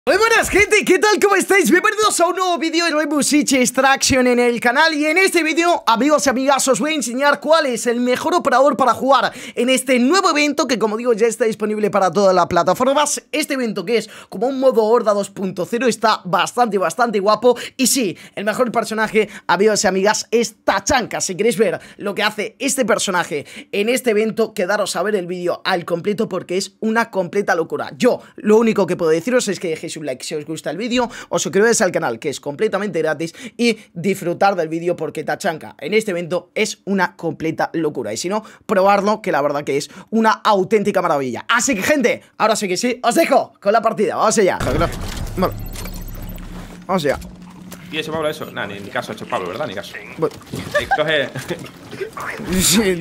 Muy buenas gente, ¿qué tal? ¿Cómo estáis? Bienvenidos a un nuevo vídeo de Rainbow Six Extraction en el canal. Y en este vídeo, amigos y amigas, os voy a enseñar cuál es el mejor operador para jugar en este nuevo evento que, como digo, ya está disponible para todas las plataformas. Este evento que es como un modo Horda 2.0 está bastante guapo. Y sí, el mejor personaje, amigos y amigas, es Tachanka. Si queréis ver lo que hace este personaje en este evento, quedaros a ver el vídeo al completo porque es una completa locura. Yo, lo único que puedo deciros es que dejéis un like si os gusta el vídeo, os suscribáis al canal que es completamente gratis y disfrutar del vídeo porque Tachanka en este evento es una completa locura y si no, probarlo que la verdad que es una auténtica maravilla. Así que gente, ahora sí que sí, os dejo con la partida, vamos allá. Bueno, vamos allá. ¿Y eso, Pablo, eso? Nada, ni caso ha hecho Pablo, ¿verdad? Ni caso. Bueno. Coge... Sí.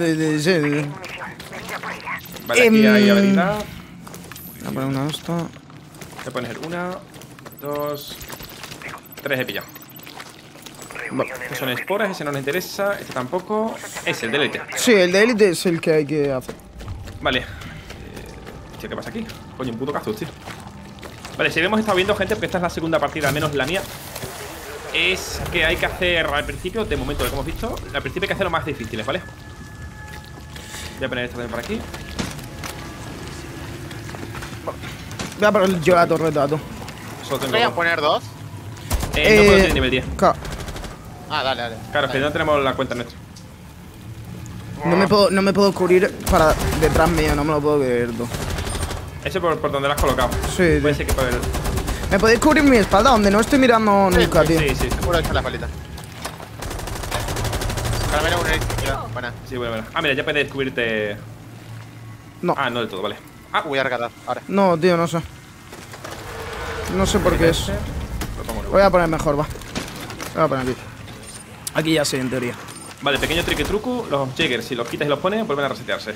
Vale, aquí hay habilidad. Voy a poner una de esto. Voy a poner 1, 2, 3 he pillado. Estos son esporas, ese no nos interesa. Este tampoco. Es el de élite. Sí, el de élite es el que hay que hacer. Vale. ¿Qué pasa aquí? Coño, un puto cactus, tío. Vale, si hemos estado viendo, gente, porque esta es la segunda partida, al menos la mía. Es que hay que hacer al principio, de momento, lo que hemos visto, al principio hay que hacer lo más difíciles, ¿vale? Voy a poner esto también por aquí. Voy a poner yo la torreta, tú. ¿Voy a poner dos? No puedo tener nivel 10. Claro. Ah, dale. Claro, es que no tenemos la cuenta nuestra. No me puedo cubrir para detrás mío, no me lo puedo creer, tú. Ese por donde lo has colocado. Sí, puede ser que por el... ¿Me podéis cubrir mi espalda? Donde no estoy mirando nunca, tío. Sí. Seguro echar la palita. Caramelo, una buena. Sí, bueno. Ah, mira, ya puedes descubrirte. No. Ah, no del todo, vale. Ah, voy a regalar ahora. No, tío, no sé. No sé por qué es. Voy a poner mejor, va. Voy a poner aquí. Aquí ya sé, en teoría. Vale, pequeño trick y truco. Los Jaegers, si los quitas y los pones, vuelven a resetearse.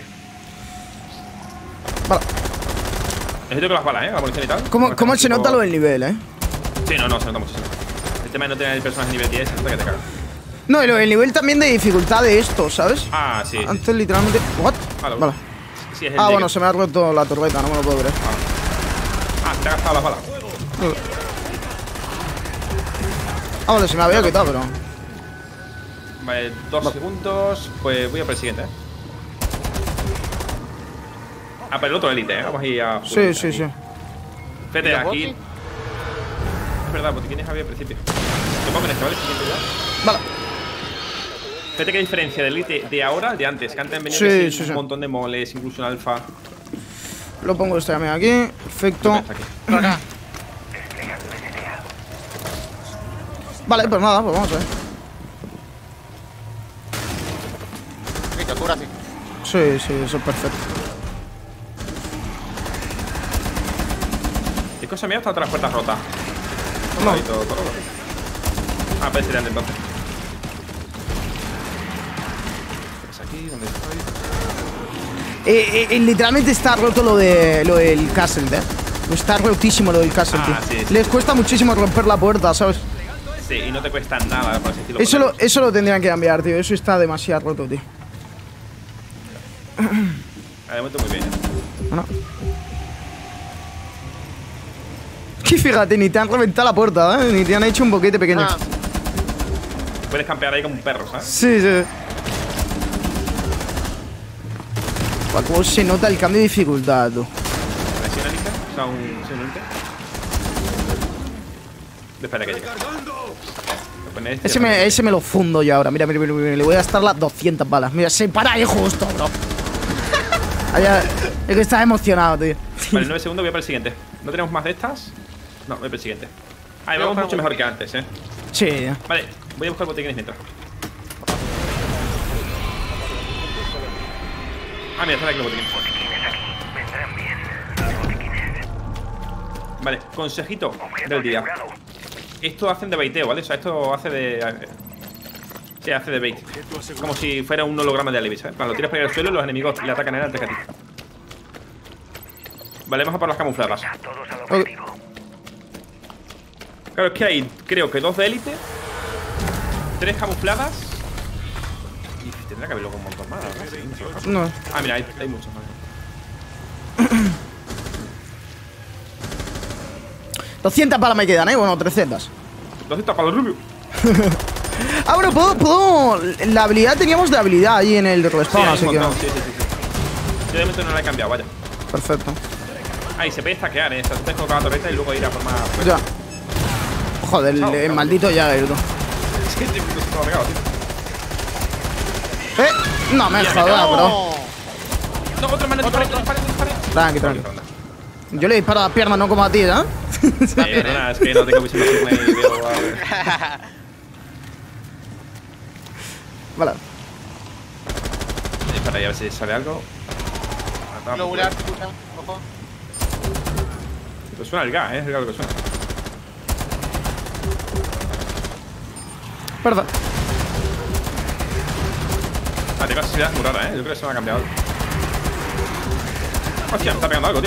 Vale. Necesito que las balas, la munición y tal. ¿Cómo se nota lo del nivel, Sí, no, se nota muchísimo. El tema de no tener el personaje nivel 10 se nota que te caga. No, y el nivel también de dificultad de esto, ¿sabes? Ah, sí. Antes literalmente... ¿What? Vale. Sí, es el Bueno, se me ha roto la torreta, no me lo puedo creer. te ha gastado las balas. Vale, se me había quitado, pero... Vale, 2 segundos. Pues voy a por el siguiente, Ah, pero el otro élite, Vamos a ir a... Sí. Fíjate, aquí... Es verdad, botiquines había al principio. Lo pongo en este, ¿vale? Siguiente ya. Vale. Fíjate qué diferencia del élite de ahora al de antes. Que antes venía un montón de moles, incluso un alfa. Lo pongo este también aquí. Perfecto. Acá. Vale, pues nada, pues vamos a ver. Listo, cura así. Sí, eso es perfecto. ¿Qué cosa mía? Están todas las puertas rotas. No. Ah, parece de entonces. ¿Es aquí? ¿Dónde estoy? Literalmente está roto lo del castle, Está rotísimo lo del castle, tío. Sí. Les cuesta muchísimo romper la puerta, ¿sabes? Sí, y no te cuesta nada, por así decirlo. Eso lo tendrían que cambiar, tío. Eso está demasiado roto, tío. De momento muy bien, Bueno. Y fíjate, ni te han reventado la puerta, Ni te han hecho un boquete pequeño. Puedes campear ahí como un perro, ¿sabes? Sí. ¿Cómo se nota el cambio de dificultad, tú? ¿Presiona elite? O sea, un élite. Espera que llegue. Ese me lo fundo yo ahora. Mira, le voy a gastar las 200 balas. Mira, se para ahí justo, bro. Es que estás emocionado, tío. Vale, 9 segundos, voy a por el siguiente. ¿No tenemos más de estas? No, voy por el siguiente. Ahí vamos mucho mejor que antes, Sí. Vale, voy a buscar botiquines mientras. Ah, mira, están aquí los botiquines. Vale, consejito del día. Esto hacen de baiteo, ¿vale? O sea, esto hace de... Sí, hace de bait. Como si fuera un holograma de Alibi, ¿sabes? Cuando lo tiras por el suelo, los enemigos le atacan a él antes que a ti. Vale, vamos a por las camufladas. Okay. Claro, es que hay, creo que 2 de élite, 3 camufladas. Y tendrá que haber luego un montón más, ¿no? No. Ah, mira, hay muchos más. 200 balas me quedan, bueno, 300. 200 para los rubios. Ah, bueno, puedo... La habilidad, teníamos de habilidad ahí en el de respawn, así que... Sí. Yo de momento no la he cambiado, vaya. Perfecto. Ah, y se puede stackear, ¿eh? O sea, tú te colocas la torreta y luego ir a formar... Ya. Joder, el maldito Jagger, tú. Es que estoy todo regado, tío. No me Ya, jodas, no. bro. No, otro mano, dispare. Tranqui. Yo le disparo a la pierna, no como a ti, ¿eh? Perdona, es que no tengo visión nocturna y veo... Vale. Espera, a ver si sale algo. Globular, escucha, ojo. Pues suena el gas, es el gas lo que suena. Perdón. Ah, tengo sensibilidad muy rara, Yo creo que se me ha cambiado algo. Hostia, me está pegando algo, tío.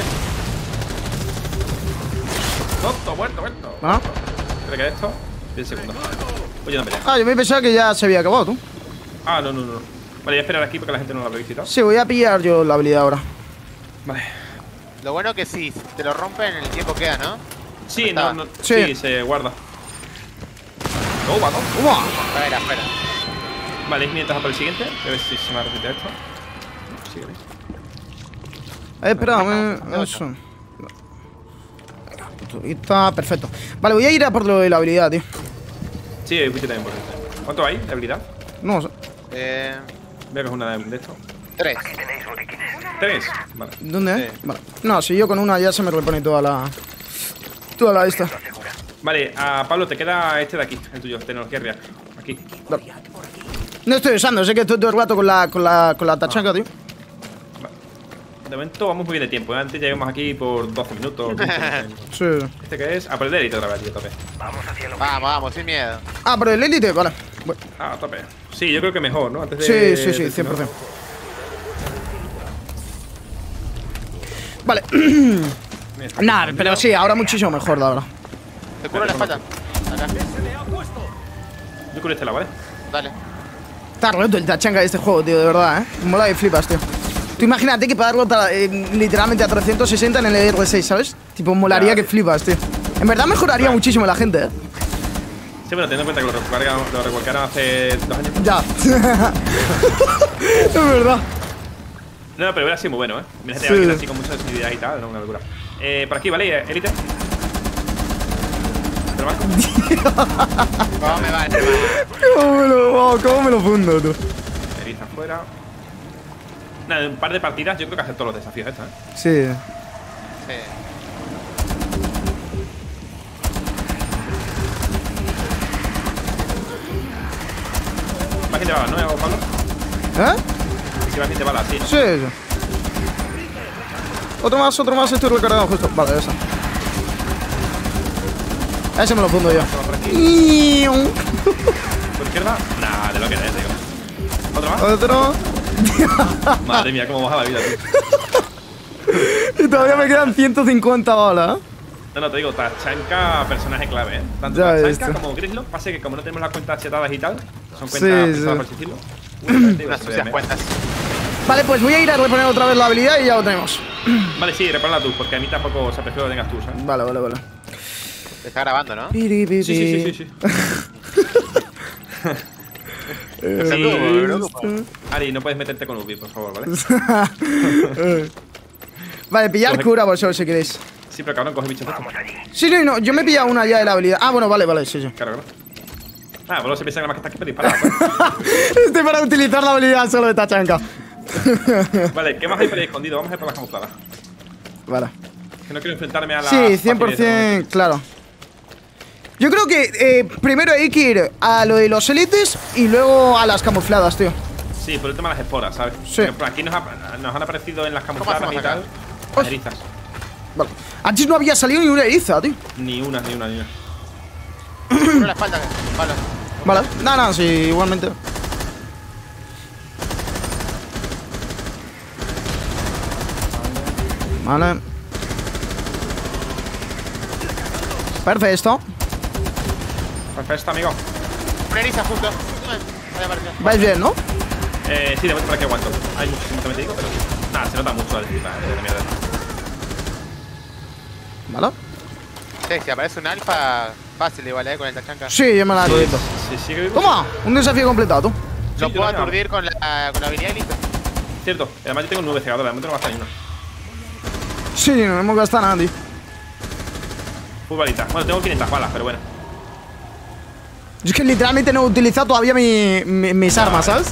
Muerto. ¿Ah? Creo que esto. 10 segundos. Oye, no pelea. Ah, yo me pensaba que ya se había acabado, tú. Ah, no. Vale, voy a esperar aquí porque la gente no lo habrá visitado. Sí, voy a pillar yo la habilidad ahora. Vale. Lo bueno que si te lo rompen, el tiempo queda, ¿no? Sí, Estaba. no. Sí. Sí, se guarda. Oh, va, no. Espera. Vale, 500 por el siguiente. A ver si se me repite esto. Sí, ¿veis? Espera, eso. Está perfecto. Vale, voy a ir a por lo de la habilidad, tío. Sí, el bicho también por eso. ¿Cuánto hay de habilidad? No sé. Veo que es una de esto. 3. 3. Vale. ¿Dónde es? Sí. Vale. No, si yo con una ya se me repone toda la esta. Vale, a Pablo, te queda este de aquí, el tuyo, tecnología real. Aquí. Vale. No estoy usando, sé que estoy todo el rato con la tachanca, tío. De momento vamos muy bien de tiempo, ¿eh? Antes llegamos aquí por 12 minutos. 15 minutos. Sí. ¿Este qué es? A por el élite otra vez, tío, a tope. Vamos, sin miedo. Ah, por el élite, vale. Bueno. Ah, a tope. Sí, yo creo que mejor, ¿no? Antes de... Sí, 100%. Vale. Nah, pero sí, ahora muchísimo mejor, la verdad. Te curo la espalda. Acá. Yo con este lado, ¿vale? Dale. Está roto el tachanca de este juego, tío, de verdad, Mola y flipas, tío. Tú imagínate que para darlo literalmente a 360 en el R6, ¿sabes? Tipo, molaría que flipas, tío. En verdad mejoraría muchísimo la gente, Sí, pero teniendo en cuenta que lo recualcaron hace 2 años. Ya. Es verdad. No, pero hubiera sido muy bueno, Mira, Sí. alguien así con mucha sensibilidad y tal, no, una locura. Por aquí, ¿vale? Élite. ¿Pero Marco? ¿Cómo me va este ¿Cómo me lo fundo, tú? Eriza afuera. Nada, en un par de partidas yo creo que hacer todos los desafíos estos, Sí. Sí. Va 100 balas, ¿no, Pablo? Si va 100 balas, sí. Sí. Otro más, estoy recargado justo. Vale, esa. Ese me lo fundo yo. Por aquí. Por izquierda. Nah, de lo que es, digo. ¿Otro más? Otro. Madre mía, cómo baja la vida, tío. Y todavía me quedan 150 balas, No, te digo, Tachanka, personaje clave, Tanto Ya he Tachanka visto. como Grislock. Pasa que como no tenemos las cuentas chetadas y tal, son Sí, cuentas sí. pesadas, por así decirlo. Unas sucias cuentas. Vale, pues voy a ir a reponer otra vez la habilidad y ya lo tenemos. Vale, sí, reponla tú, porque a mí tampoco, o sea, prefiero que tengas tú, ¿sabes? Vale. Te está grabando, ¿no? Sí. Ari, no puedes meterte con Ubi, por favor, ¿vale? Vale, pillar Coge- cura vosotros si queréis. Sí, pero cabrón, coge bichos de estos. Sí, no, yo me he pillado una ya de la habilidad. Ah, bueno, vale, sí. Claro. Ah, pues no se piensa que más que está aquí para disparar, ¿sabes? Estoy para utilizar la habilidad solo de Tachanka. Vale, ¿qué más hay por ahí escondido? Vamos a ir por las camufladas. Vale. Que no quiero enfrentarme a la. Sí, 100%, claro. Yo creo que primero hay que ir a lo de los élites y luego a las camufladas, tío. Sí, por el tema de las esporas, ¿sabes? Sí. Por ejemplo, aquí nos han aparecido en las camufladas hacemos y acá? tal. Las erizas. Vale. Antes no había salido ni una eriza, tío. Ni una. Curo la espalda. Vale. Vale. No, sí, igualmente. Vale. Perfecto. Perfecto, amigo. Una eriza justo. Vaya apareció. Vais bien, ¿no? Sí, de momento por aquí aguanto. Hay muchísimo que me digo, pero sí. Nada, se nota mucho la eriza, de mierda. Vale. Sí, si aparece un alfa, fácil igual, con el tachanca. Sí, yo me la acredito. Sí, sigue vivo. Toma, un desafío completado, tú. Lo Sí, puedo yo también. aturdir con la habilidad y listo. Cierto, además yo tengo 9 cegadores, de momento no gasta ni una. Sí, no hemos gastado nada, tío. Full balita. Bueno, tengo 500 balas, pero bueno. Yo es que literalmente no he utilizado todavía mis armas, ¿sabes?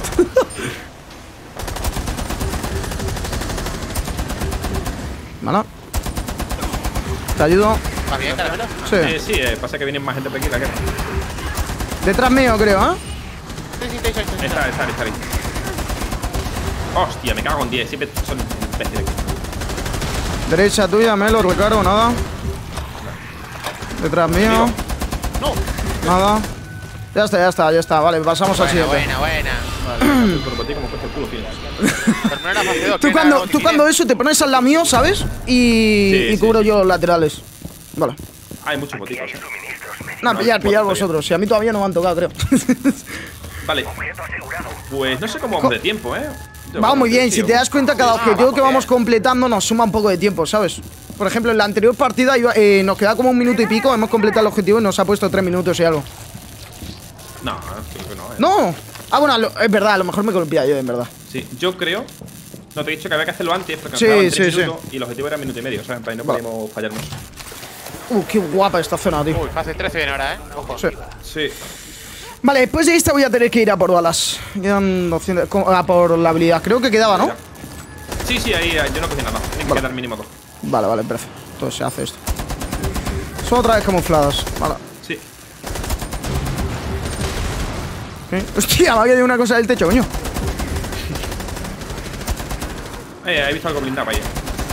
Vale. Te ayudo. ¿Vas bien, Caramelo? Sí. Sí, pasa que vienen más gente por aquí, la guerra. Detrás mío, creo, ¿eh? Sí, estoy. Está ahí. Hostia, me cago en 10. Siempre son imbéciles. Derecha tuya, me lo recargo, nada. Detrás mío. Amigo. No. Nada. Ya está. Vale, pasamos al siguiente. Buena. Por ti como cuesta el culo, tío. Terminó la fase 2. Tú cuando eso te pones al lado mío, ¿sabes? Y cubro yo los laterales. Vale. Hay muchos boticos, No, pillar vosotros. Si a mí todavía no me han tocado, creo. Vale. Pues no sé cómo vamos de tiempo, Vamos muy bien. Si te das cuenta, cada objetivo que vamos completando nos suma un poco de tiempo, ¿sabes? Por ejemplo, en la anterior partida nos queda como 1 minuto y pico. Hemos completado el objetivo y nos ha puesto 3 minutos y algo. No, creo que no. ¡No! Ah, bueno, es verdad, a lo mejor me golpea yo, en verdad. Sí, yo creo. No, te he dicho que había que hacerlo antes, porque nos Sí, quedaban sí, 3 sí. minutos y el objetivo era 1 minuto y medio, ¿sabes? En plan, no podíamos fallarnos. Qué guapa esta zona, tío. Uy, fase 3 se viene ahora, Ojo. Sí. Sí. Vale, después de esta voy a tener que ir a por balas. Quedan 200. A por la habilidad. Creo que quedaba, ¿no? Sí, yo no cocino nada. Tienen que quedar mínimo 2. Vale, perfecto. Entonces se hace esto. Son otra vez camufladas. Vale. Sí. Hostia, me había ido una cosa del techo, coño. He visto algo blindado ahí.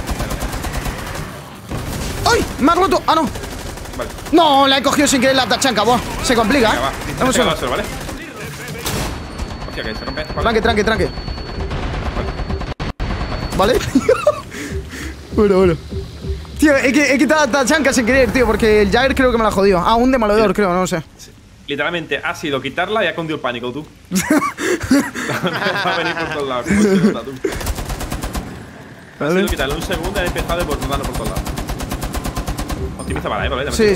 ¡Ay! ¡Me ha roto! ¡Ah, no! Vale. No, la he cogido sin querer la tachanca, buah. Se complica, Venga, va. Dame un segundo. ¿Vale? Hostia, que se rompe esta Tranque. ¿Vale? Bueno. Tío, he quitado la tachanca sin querer, tío, porque el Jagger creo que me la jodió. Ah, un demoledor, creo, no sé. Literalmente ha sido quitarla y ha cundido el pánico, tú. Va a venir por todos lados. ¿Cómo se nota, tú? Ha sido quitarle un segundo y ha empezado a desbordarlo por todos lados. Optimiza para ¿vale? Sí.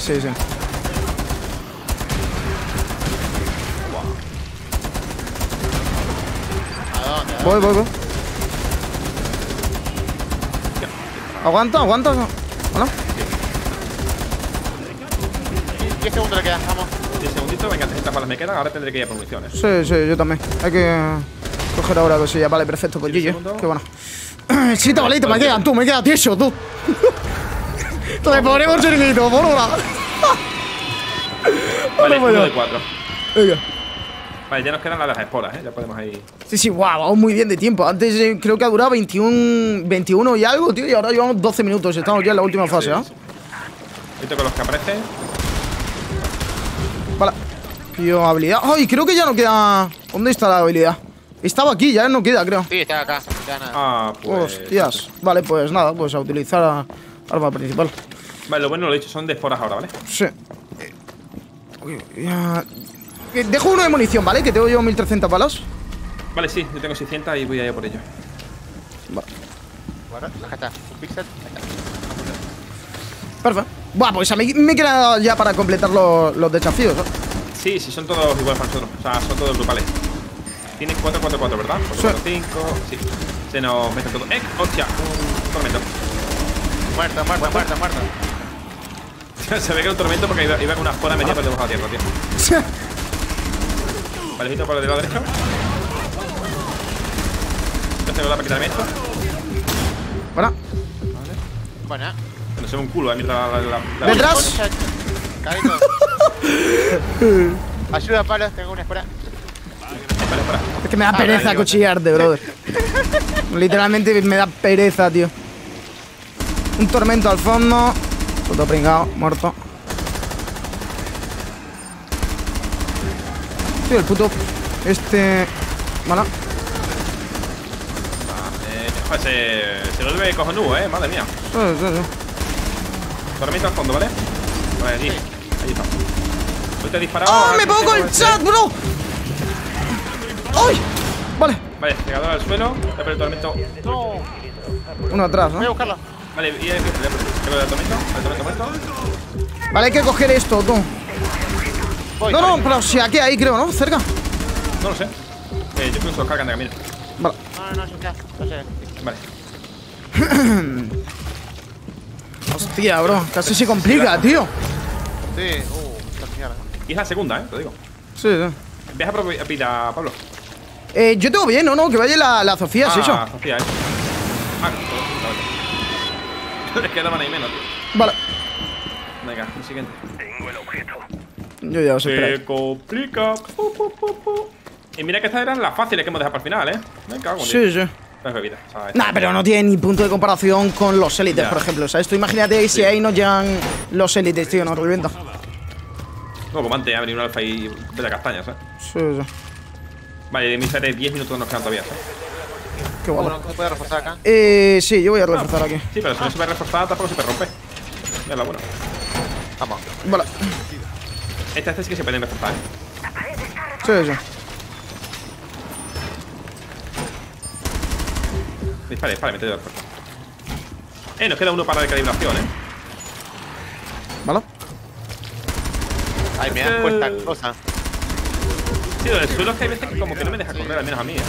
¿A dónde? Voy. Aguanta. Hola. 10 segundos le quedan, vamos. 10 segunditos, venga, 300 balas me quedan. Ahora tendré que ir a por municiones. Sí, yo también. Hay que coger ahora cosillas. Vale, perfecto, pues GG. Qué bueno. Sí, tabalito, me queda tieso, tú. Le ponemos chiringuito, por ahora. Vale, Vamos 1 allá. de 4. Venga. Vale, ya nos quedan las de las esporas, ya podemos ahí. Sí, guau, vamos muy bien de tiempo. Antes creo que ha durado 21 y algo, tío. Y ahora llevamos 12 minutos. Estamos ya en la última fase, ¿ah? Esto con los que aparecen. Vale. Pillo habilidad. Ay, creo que ya no queda. ¿Dónde está la habilidad? Estaba aquí, ya no queda, creo. Sí, está acá, no queda nada. Ah, pues. Hostias. Vale, pues nada, pues a utilizar arma principal. Vale, lo bueno lo he dicho, son de esporas ahora, ¿vale? Sí. Dejo uno de munición, ¿vale? Que tengo yo 1300 balas. Vale, sí, yo tengo 600 y voy a ir por ello. Vale. Bueno, acá está. Un pixel. Ahí está. Perfecto. Buah, pues a mí me queda ya para completar los desafíos, ¿no? Sí, son todos iguales para nosotros. O sea, son todos grupales. Tienen 4-4-4, ¿verdad? 4-4-5. Sí. Se nos meten todos. ¡Hostia! Un tormento. Muerto. Se ve que era un tormento porque iba con una espora media por debajo de la tierra, tío. Vale, visto por el lado derecho. Voy a hacer para quitarme esto. Bueno. Buena. Que no se ve un culo, mientras la Detrás. Carito. Ayuda, palos, tengo una espora. Espera. Es que me da pereza cuchillarte, brother. Literalmente me da pereza, tío. Un tormento al fondo. Puto pringao, muerto. Tío, el puto. Bueno. Joder, se vuelve cojonudo, madre mía. Sí. Tormento al fondo, ¿vale? Vale, allí. Ahí está. Hoy te he disparado. ¡Oh, me pongo el chat, bro! ¡Ay! Vale. Vale, cegador al suelo. Voy a poner el tormento. No. Uno atrás, Voy a ¿no? buscarlo. Vale, y Tengo el tormento muerto. Vale, hay que coger esto, tú. Voy, No, vale. pero si aquí hay, creo, ¿no? Cerca. No lo sé. Yo creo que se los cargan de camino. Vale. No, sé. Vale. Hostia, bro. Casi se complica, tío. Sí, esta mierda. Y es la segunda, te digo. Sí, sí. Deja pida, Pablo. Yo tengo bien, no, que vaya la Sofía, es eso. Sofía, Es que daban ahí menos, tío. Vale. Venga, el siguiente. Yo ya os espero. Se complica. Y mira que estas eran las fáciles que hemos dejado para el final, Me cago en Sí, sí. las bebidas, ¿sabes? Nah, pero no tiene ni punto de comparación con los élites, Ya. por ejemplo. ¿Sabes? Tú imagínate si ahí nos llegan los élites, tío, nos revienta. No, como antes, ha venido un alfa y de la castaña, ¿sabes? Sí, sí. Vale, de mis 10 minutos nos quedan todavía, ¿sabes? Qué guapo. Uno, ¿se puede reforzar acá? Sí, yo voy a reforzar aquí. Sí, pero si no se ve reforzada, tampoco se puede romper. Ya es la buena. Vamos. Vale. Este sí que se pueden reforzar, Sí, sí. Dispare, mete de refuerzo. Nos queda uno para la calibración, Vale. Ay, me dan cuesta cosa. Sí, lo del suelo es que hay veces que como que no me deja correr, al menos a mí,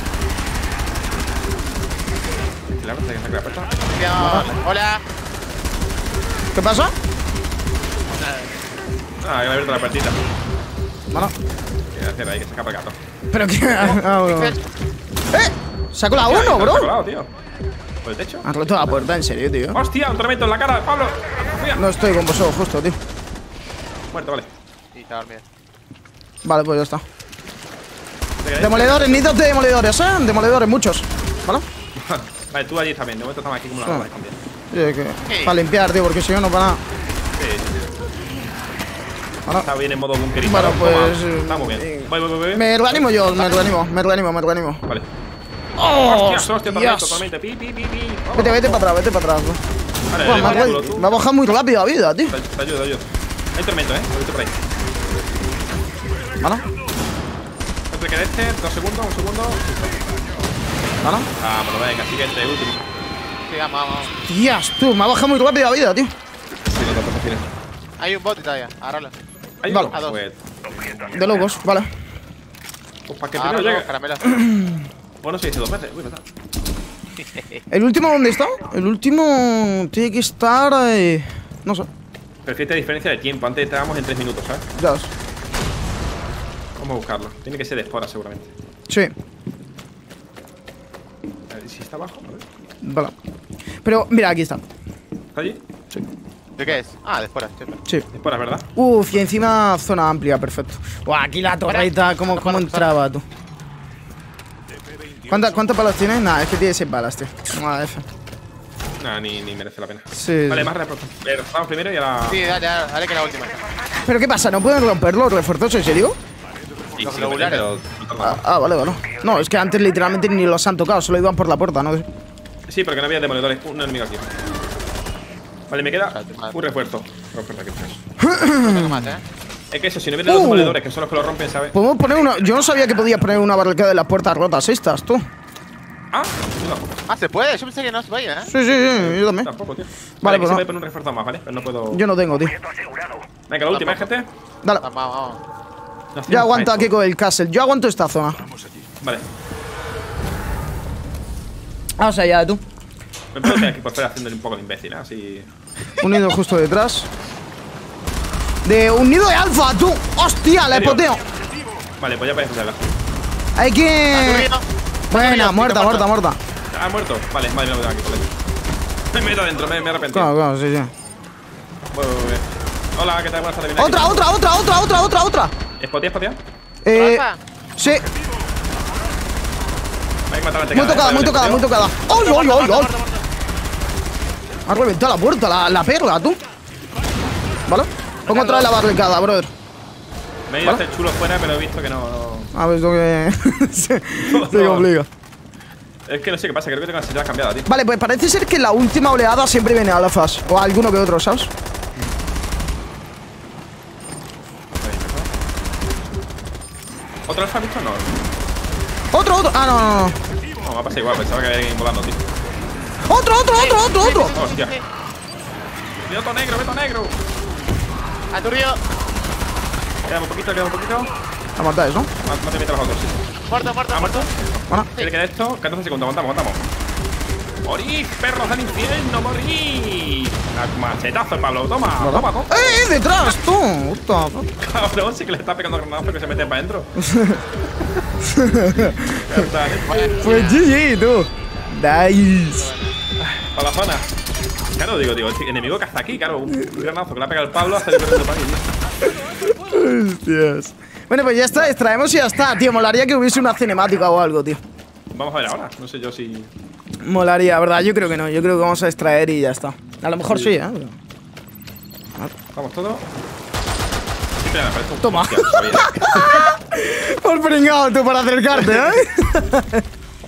Claro, hay que sacar la puerta. Hola. ¿Qué pasa? Ah, que me ha abierto la puertita. Vale. ¿Qué hacer ahí? Que se escapa el gato. Pero qué. Ah, bueno. Saco la 1, Hostia, bro. está colado, tío. ¿Por el techo? Has roto la puerta, en serio, tío. ¡Hostia! Un tormento en la cara, Pablo. Sofía. No estoy con vosotros, justo, tío. Muerto, vale. Sí, está dormido. Vale, pues ya está. ¿Te quedáis? Demoledores, ni dos de demoledores, Demoledores, muchos. ¿Vale? Vale, tú allí también. De momento estamos aquí como una Ah. bola escondida. Sí, para limpiar, tío, porque si no, no para nada. Sí. Vale. Está bien en modo bunkerizado. Bueno, pues. Está muy bien. Voy. Me reanimo yo, me reanimo. Vale. ¡Oh! Hostia, tormento. Pi. Vamos. Vete para atrás, bro. Vale, Buah, vale, me, culo, tú. me ha bajado muy rápido la vida, tío. Te ayudo. Hay tormento, Lo viste por ahí. ¿Vale? Otro que de este, 2 segundos, 1 segundo. ¿Vale? Vámonos, venga, siguiente, último. Sí, vamos. Tías, tú, me ha bajado muy rápido la vida, tío. Sí, los datos fáciles. Hay un bot todavía, agárralo. Hay Vale. A dos. Pues De locos, vale. para que primero Agárralo, llegue. caramelo. Bueno, sí, hice 2 veces. Uy, verdad. ¿El último dónde está? El último tiene que estar. No sé, Perfecta diferencia de tiempo. Antes estábamos en 3 minutos, ¿sabes? ya ves. Vamos a buscarlo. Tiene que ser de espora, seguramente. Sí, A ver si está abajo. A ver. vale. Pero, mira, aquí está. ¿Está allí? ¿De qué es? Ah, de fuera, Sí. Espora, ¿verdad? Uf, y encima zona amplia, perfecto. Buah, aquí la torreta, ¿cómo entraba, tú? ¿Cuántas balas tienes? Nada, es que tiene 6 balas, tío. Nada, F. Nada, ni merece la pena. Sí. Vale, más reforzamos primero y ahora. Sí, dale que la última. ¿Pero qué pasa? ¿No pueden romper los refuerzos, en serio? Y Los sí, globulares. Ah, vale. No, es que antes literalmente ni los han tocado, solo iban por la puerta, ¿no? Sí, porque no había demoledores. Un enemigo aquí. Vale, me queda un refuerzo. Aquí, pues. No tengo más, Es que eso, si no vienen los demoledores, que son los que lo rompen, ¿sabes? Podemos poner una. Yo no sabía que podías poner una barricada de las puertas rotas estas, tú. Ah, no, Ah, se puede. Yo pensé que no se podía, Sí, yo también. tampoco, tío. Vale, Vale, pues que se no. puede poner un refuerzo más, ¿vale? Pero no puedo. Yo no tengo, tío. Venga, la última, gente. Dale. Vamos. Yo aguanto aquí con el castle. Yo aguanto esta zona. Vale. Vamos allá, tú. Me puedo quedar aquí por fuera haciéndole un poco de imbécil, ¿eh? Así. Un nido justo detrás. De un nido de alfa, tú. ¡Hostia! La ¿En serio? espoteo. Vale, pues ya podéis usarla. Hay que. Aturdido. Buena, muerta. Ah, muerto. Vale, me lo tengo aquí, vale. Me meto adentro, me arrepentido. Claro, sí. Voy. Hola, ¿qué tal? Buenas tardes. Otra. ¿Spotea? Rafa. Sí. Hay que matar a la Muy tocada. ¡Ay! Muerto. Ha reventado la puerta, la perla, tú. ¿Vale? Pongo otra vez la barricada, brother. Me he ido a hacer chulo fuera, pero he visto que no. A ver, esto que. se complica. Es que no sé qué pasa, creo que tengo la sensibilidad cambiada, tío. Vale, pues parece ser que la última oleada siempre viene a alfas. O a alguno que otro, ¿sabes? ¿Otro alfa visto? No. Otro. Ah, no. No, me ha pasado igual, pensaba que había alguien volando, tío. Otro. Hostia. Veto negro, veto negro. Aturdido. Queda un poquito, queda un poquito. La matáis, ¿no? No te metas los otros, sí. Muerto, muerto, ¿Ha muerto? Bueno. ¿Qué le queda esto? 14 segundos, aguantamos. ¡Morís, perros del infierno, morís! Machetazo, Pablo, toma. ¡Detrás, tú! Puta. Cabrón, sí que le está pegando granazos que se mete para adentro. Pues GG, tú. Nice. Para la zona. Claro, digo, el enemigo que hace aquí, claro, un granazo que le ha pegado el Pablo ha salido corriendo para ahí. Hostias. Bueno, pues ya está, extraemos y ya está, tío. Molaría que hubiese una cinemática o algo, tío. Vamos a ver ahora, no sé yo si... Molaría, ¿verdad? Yo creo que no, yo creo que vamos a extraer y ya está. A lo mejor sí, ¿eh? Vamos todo. Sí, me parece un... Toma. Hostia, sabía. Por pringado tú para acercarte, ¿eh?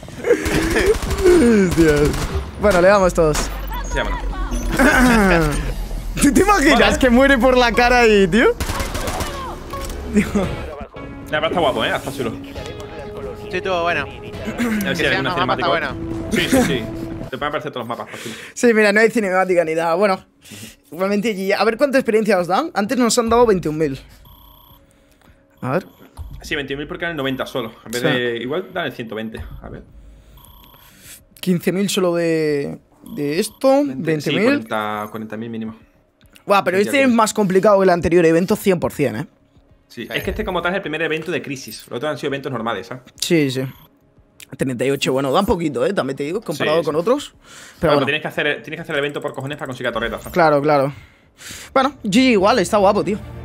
Hostias. Bueno, le damos todos. Sí, vámonos. ¿Tú te imaginas Vale. que muere por la cara ahí, tío? La verdad está guapo, hasta chulo. Sí, estuvo bueno. A ver si Que hay sean alguna los mapas cinemática. está bueno. Sí, sí, sí. Te pueden aparecer todos los mapas, por chulo. Sí, mira, no hay cinemática ni nada. Bueno, igualmente, GG. A ver cuánta experiencia os dan. Antes nos han dado 21.000. A ver. Sí, 21.000 porque eran el 90 solo. En vez Sí. de... Igual dan el 120. A ver. 15.000 solo de esto. Sí, 20.000. 40.000 mínimo. Buah, pero Sí, este ya es ves. más complicado que el anterior evento 100%, ¿eh? Sí, es que este como tal es el primer evento de crisis. Los otros han sido eventos normales, ¿sabes? Sí, sí. 38, bueno, da un poquito, ¿eh? También te digo, comparado Sí, sí. con otros. Pero Bueno, bueno, tienes que hacer el evento por cojones para conseguir torretas, ¿sabes? claro, claro. Bueno, GG igual, está guapo, tío.